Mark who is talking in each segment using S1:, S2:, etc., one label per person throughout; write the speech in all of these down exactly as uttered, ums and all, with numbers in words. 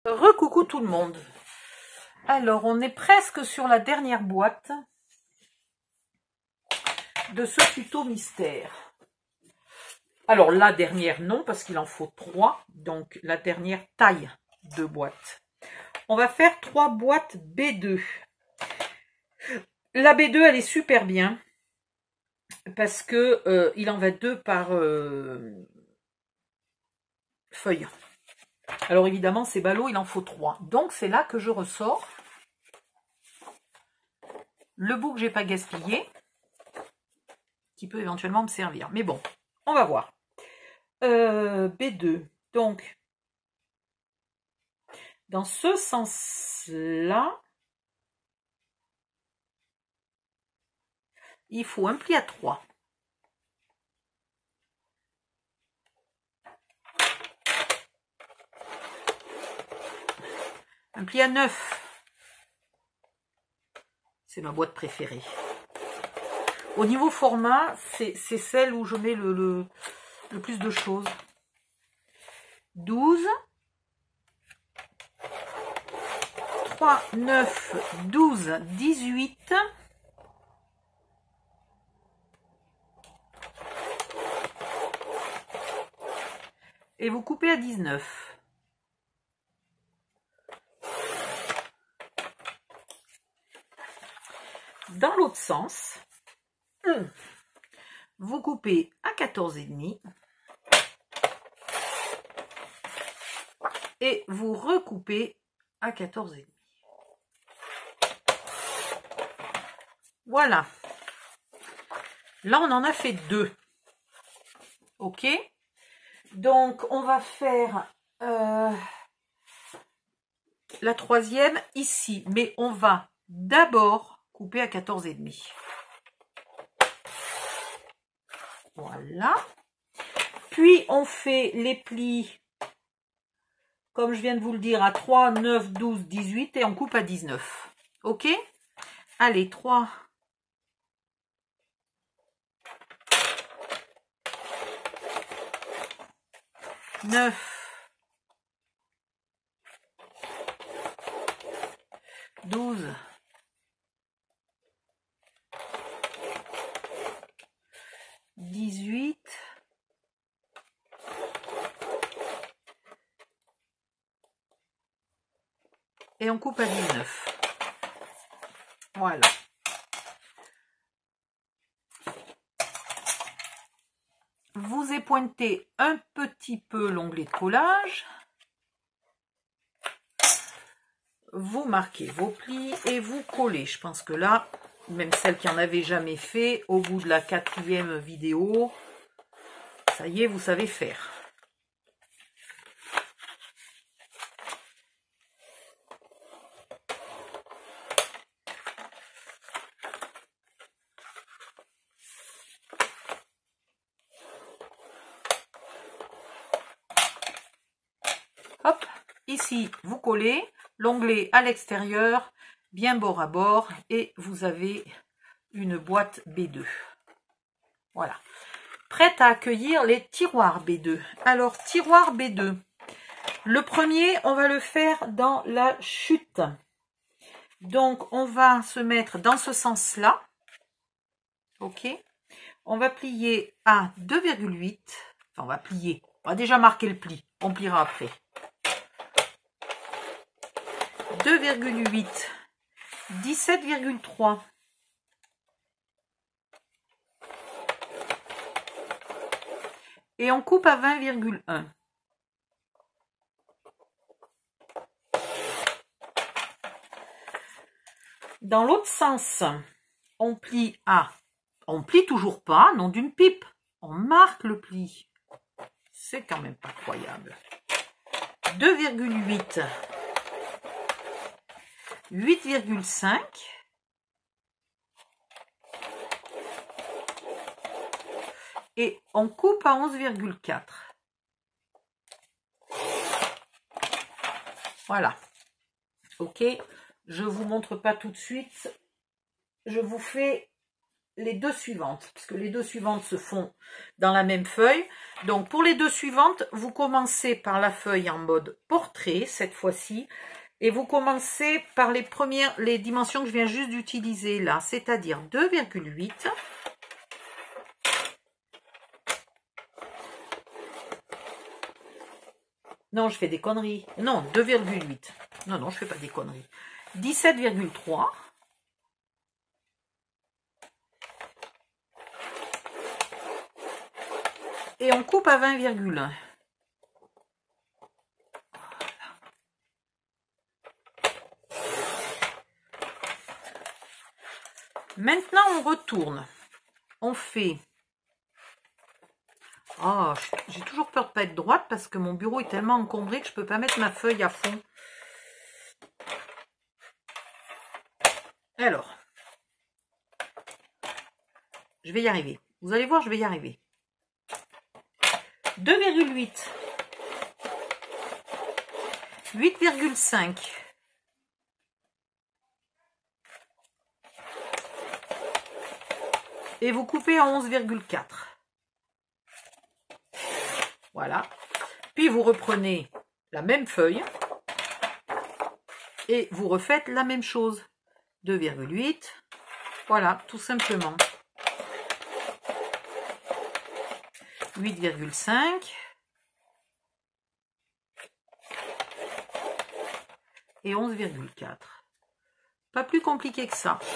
S1: Recoucou tout le monde. Alors, on est presque sur la dernière boîte de ce tuto mystère. Alors, la dernière, non, parce qu'il en faut trois. Donc, la dernière taille de boîte. On va faire trois boîtes B deux. La B deux, elle est super bien. Parce que euh, il en va deux par euh, feuille. Alors, évidemment, c'est ballot, il en faut trois. Donc, c'est là que je ressors le bout que j'ai pas gaspillé, qui peut éventuellement me servir. Mais bon, on va voir. Euh, B deux. Donc, dans ce sens-là, il faut un pli à trois. Un pli à neuf. C'est ma boîte préférée. Au niveau format, c'est celle où je mets le, le, le plus de choses. douze. trois, neuf, douze, dix-huit. Et vous coupez à dix-neuf. Dans l'autre sens, vous coupez à quatorze virgule cinq et vous recoupez à quatorze virgule cinq. Voilà. Là, on en a fait deux. Ok. Donc, on va faire euh, la troisième ici. Mais on va d'abord couper à quatorze virgule cinq. Voilà. Puis, on fait les plis, comme je viens de vous le dire, à trois, neuf, douze, dix-huit et on coupe à dix-neuf. Ok? Allez, trois. neuf. douze. dix-huit. Et on coupe à dix-neuf. Voilà. Vous épointez un petit peu l'onglet de collage. Vous marquez vos plis et vous collez. Je pense que là, même celle qui en avait jamais fait, au bout de la quatrième vidéo, ça y est, vous savez faire. Hop, ici, vous collez l'onglet à l'extérieur, bien bord à bord, et vous avez une boîte B deux. Voilà. Prête à accueillir les tiroirs B deux. Alors, tiroir B deux. Le premier, on va le faire dans la chute. Donc, on va se mettre dans ce sens-là. Ok. On va plier à deux virgule huit. Enfin, on va plier. On va déjà marquer le pli. On pliera après. deux virgule huit. dix-sept virgule trois. Et on coupe à vingt virgule un. Dans l'autre sens, on plie à... On plie toujours pas, non d'une pipe. On marque le pli. C'est quand même pas croyable. deux virgule huit. huit virgule cinq. Et on coupe à onze virgule quatre. Voilà. Ok. Je ne vous montre pas tout de suite. Je vous fais les deux suivantes, puisque les deux suivantes se font dans la même feuille. Donc pour les deux suivantes, vous commencez par la feuille en mode portrait, cette fois-ci, et vous commencez par les premières, les dimensions que je viens juste d'utiliser là, c'est-à-dire deux virgule huit. Non, je fais des conneries. Non, deux virgule huit. Non, non, je fais pas des conneries. dix-sept virgule trois. Et on coupe à vingt virgule un. Maintenant, on retourne. On fait... Oh, j'ai toujours peur de ne pas être droite parce que mon bureau est tellement encombré que je ne peux pas mettre ma feuille à fond. Alors, je vais y arriver. Vous allez voir, je vais y arriver. deux virgule huit. huit virgule cinq. Et vous coupez à onze virgule quatre. Voilà. Puis vous reprenez la même feuille et vous refaites la même chose. deux virgule huit. Voilà, tout simplement. huit virgule cinq. Et onze virgule quatre. Pas plus compliqué que ça.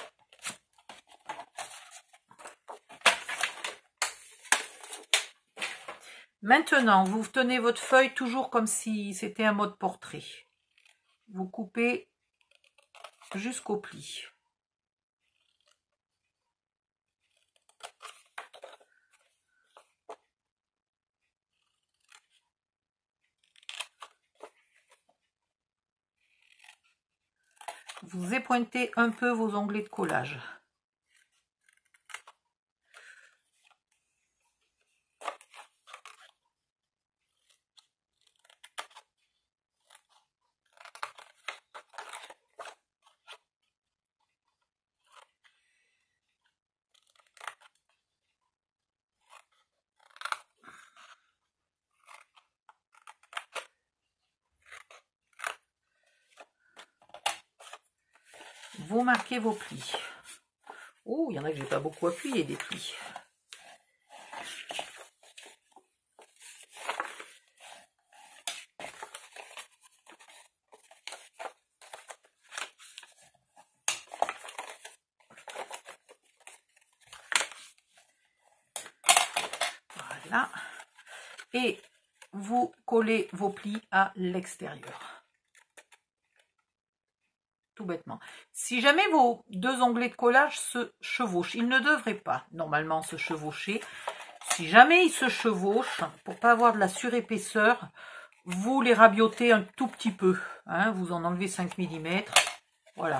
S1: Maintenant, vous tenez votre feuille toujours comme si c'était un mode portrait. Vous coupez jusqu'au pli. Vous épointez un peu vos onglets de collage. Vous marquez vos plis. Oh, il y en a que j'ai pas beaucoup appuyé des plis. Voilà. Et vous collez vos plis à l'extérieur. Tout bêtement. Si jamais vos deux onglets de collage se chevauchent, ils ne devraient pas normalement se chevaucher. Si jamais ils se chevauchent, pour pas avoir de la surépaisseur, vous les rabiotez un tout petit peu. Hein, vous en enlevez cinq millimètres. Voilà.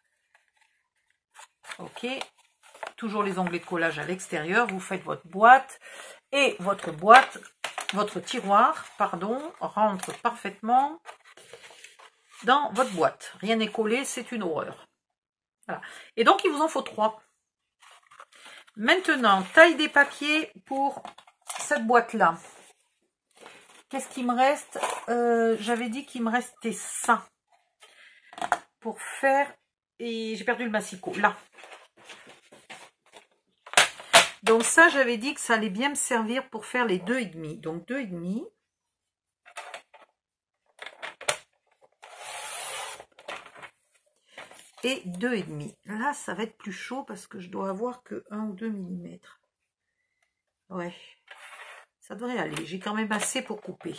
S1: Ok. Toujours les onglets de collage à l'extérieur. Vous faites votre boîte. Et votre boîte, votre tiroir, pardon, rentre parfaitement dans votre boîte. Rien n'est collé, c'est une horreur. Voilà. Et donc, il vous en faut trois. Maintenant, taille des papiers pour cette boîte-là. Qu'est-ce qui me reste? euh, J'avais dit qu'il me restait ça. Pour faire... Et j'ai perdu le massicot. Là. Donc ça, j'avais dit que ça allait bien me servir pour faire les deux et demi. Donc deux et demi. Et deux et demi. Là, ça va être plus chaud parce que je dois avoir que un ou deux millimètres. Ouais. Ça devrait aller. J'ai quand même assez pour couper.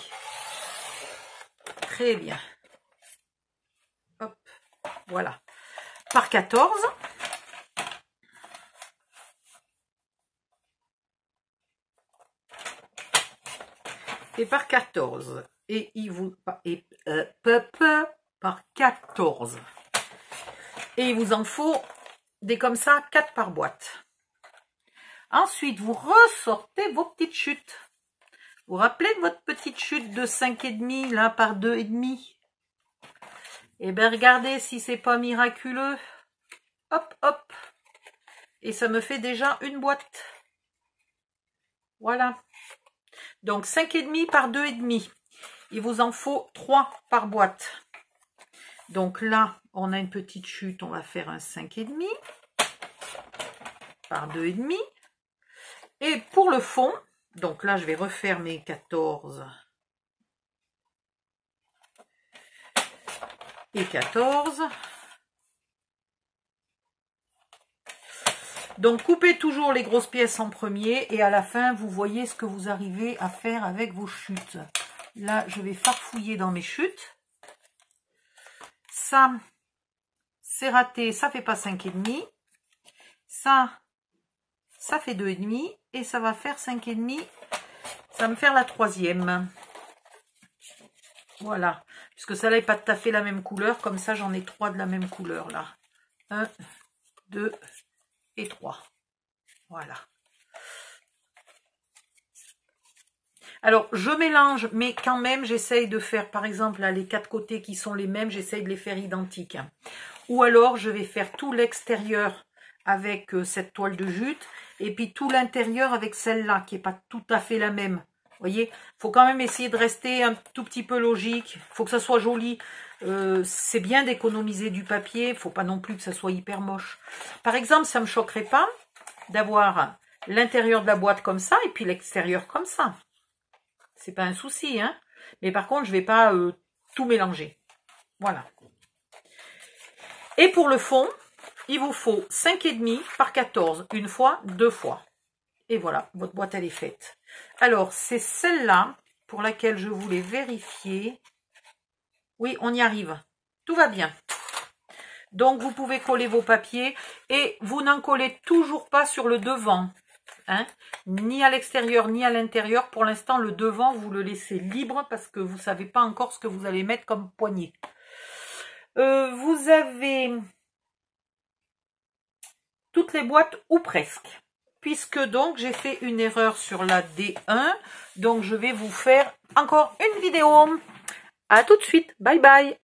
S1: Très bien. Hop. Voilà. Par quatorze. Et par quatorze. Et il vous... Et, euh, peu, peu, par quatorze. Et il vous en faut des comme ça, quatre par boîte. Ensuite, vous ressortez vos petites chutes. Vous vous rappelez de votre petite chute de cinq virgule cinq là par deux virgule cinq? Eh bien, regardez si c'est pas miraculeux. Hop, hop. Et ça me fait déjà une boîte. Voilà. Donc cinq virgule cinq par deux virgule cinq. Il vous en faut trois par boîte. Donc là, on a une petite chute. On va faire un cinq virgule cinq par deux virgule cinq. Et pour le fond, donc là, je vais refaire mes quatorze et quatorze. Donc, coupez toujours les grosses pièces en premier et à la fin, vous voyez ce que vous arrivez à faire avec vos chutes. Là, je vais farfouiller dans mes chutes. Ça, c'est raté, ça fait pas cinq virgule cinq. Ça, ça fait deux virgule cinq et ça va faire cinq virgule cinq. Ça va me faire la troisième. Voilà. Puisque ça n'est pas tout à fait la même couleur. Comme ça, j'en ai trois de la même couleur là. un, deux et trois. Voilà. Alors, je mélange, mais quand même, j'essaye de faire, par exemple, là, les quatre côtés qui sont les mêmes, j'essaye de les faire identiques. Ou alors, je vais faire tout l'extérieur avec euh, cette toile de jute, et puis tout l'intérieur avec celle-là, qui n'est pas tout à fait la même. Vous voyez, il faut quand même essayer de rester un tout petit peu logique. Il faut que ça soit joli. Euh, c'est bien d'économiser du papier. Il ne faut pas non plus que ça soit hyper moche. Par exemple, ça ne me choquerait pas d'avoir l'intérieur de la boîte comme ça, et puis l'extérieur comme ça. C'est pas un souci, hein. Mais par contre, je ne vais pas euh, tout mélanger. Voilà. Et pour le fond, il vous faut cinq virgule cinq par quatorze. Une fois, deux fois. Et voilà, votre boîte, elle est faite. Alors, c'est celle-là pour laquelle je voulais vérifier. Oui, on y arrive. Tout va bien. Donc, vous pouvez coller vos papiers. Et vous n'en collez toujours pas sur le devant. Hein, ni à l'extérieur ni à l'intérieur. Pour l'instant, le devant, vous le laissez libre parce que vous ne savez pas encore ce que vous allez mettre comme poignée. Euh, vous avez toutes les boîtes ou presque. Puisque donc j'ai fait une erreur sur la D un. Donc je vais vous faire encore une vidéo. À tout de suite. Bye bye.